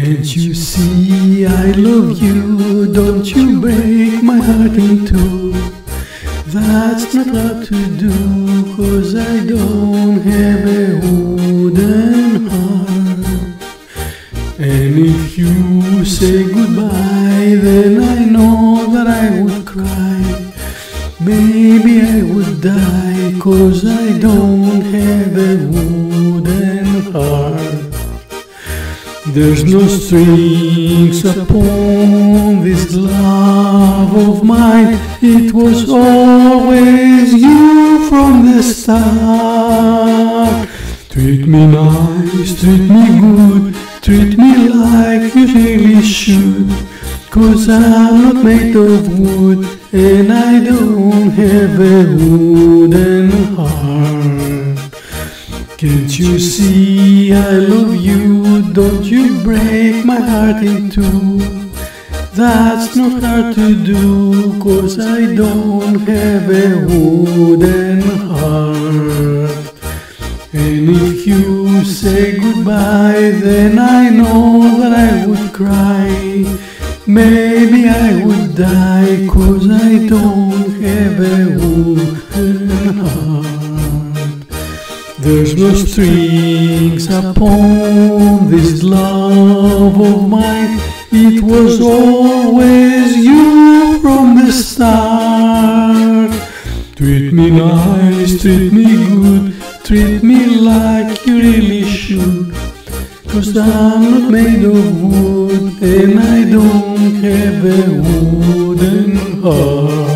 Can't you see I love you? Don't you break my heart in two. That's not hard to do, 'cause I don't have a wooden heart. And if you say goodbye, then I know that I would cry. Maybe I would die, 'cause I don't have a wooden heart. There's no strings upon this love of mine. It was always you from the start. Treat me nice, treat me good, treat me like you really should. 'Cause I'm not made of wood, and I don't have a wooden heart. Can't you see I love you? Don't you break my heart in two. That's not hard to do, 'cause I don't have a wooden heart. And if you say goodbye, then I know that I would cry. Maybe I would die, 'cause I don't have a wooden heart. There's no strings upon this love of mine. It was always you from the start. Treat me nice, treat me good, treat me like you really should. 'Cause I'm not made of wood, and I don't have a wooden heart.